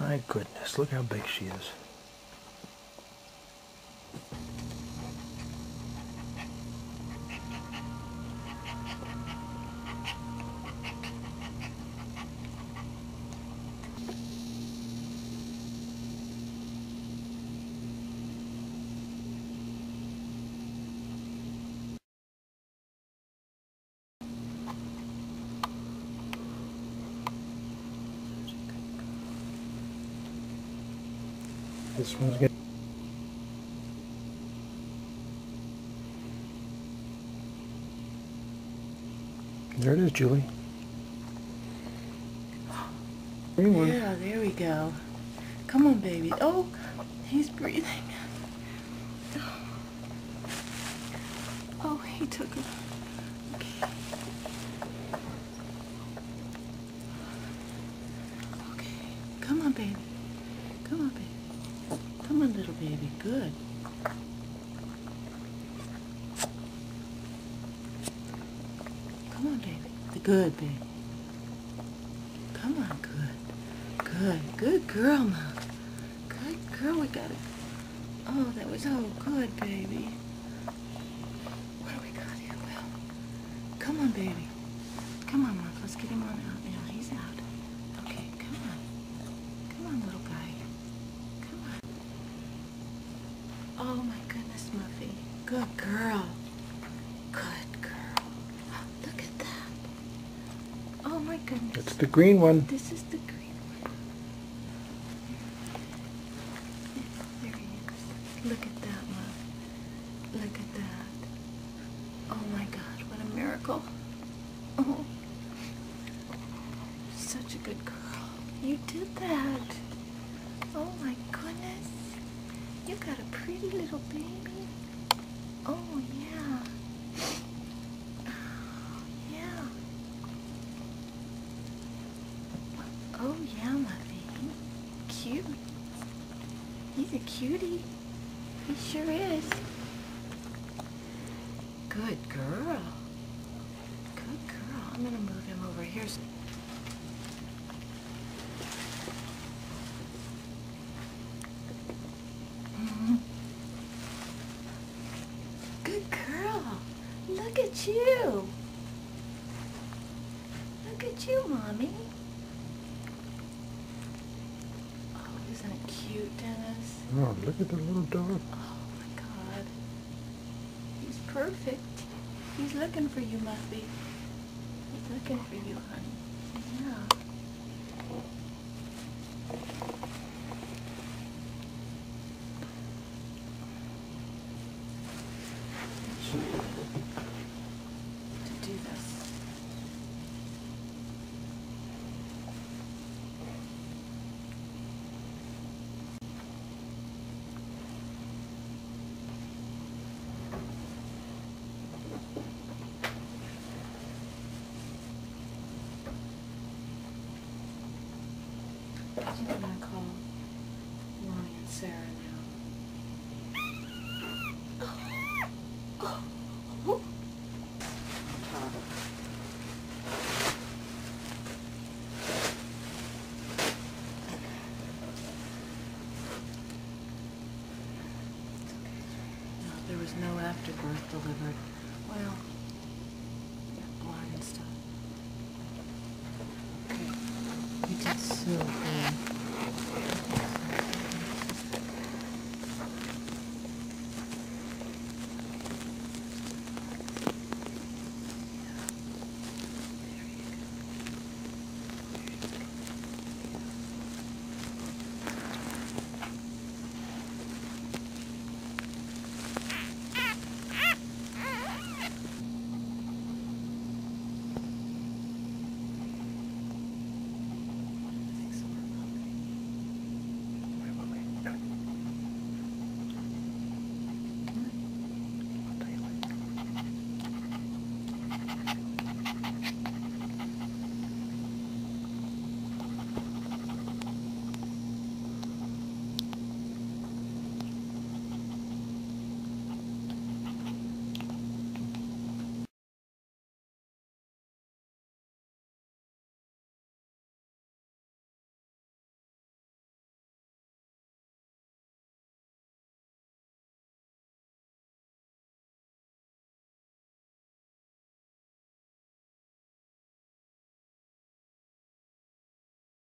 My goodness, look how big she is. This one's good. There it is, Julie. Green one. Yeah, there we go. Come on, baby. Oh, he's breathing. Oh, he took it. Okay. Okay. Come on, baby. Come on, baby. Come on, little baby. Good. Come on, baby. Good, baby. Come on, good. Good. Good girl, Mom. Good girl. We got it. Oh, that was so good, baby. What do we got here, Will? Come on, baby. Come on, Mom. Let's get him on out now. He's out. Okay, come on. Come on, little guy. Come on. Oh, my goodness, Muffy. Good girl. Good girl. Look at that. Oh, my goodness. That's the green one. This is the green one. There he is. Look at that, Muff. Look at that. Oh, my God. What a miracle. Oh. Such a good girl. You did that. Oh, my goodness. You got a pretty little baby. Oh, yeah. Yeah. Oh, yeah, my baby. Cute. He's a cutie. He sure is. Good girl. Good girl. I'm going to move him over here. Good girl. Look at you. Look at you, Mommy. Oh, isn't it cute, Dennis? Oh, look at the little dog. Oh, my God. He's perfect. He's looking for you, Muffy. He's looking for you, honey. Yeah. To do this. I'm going to call Lonnie and Sarah now. Oh. No, there was no afterbirth delivered. Well, blood and stuff. Okay, you did so good.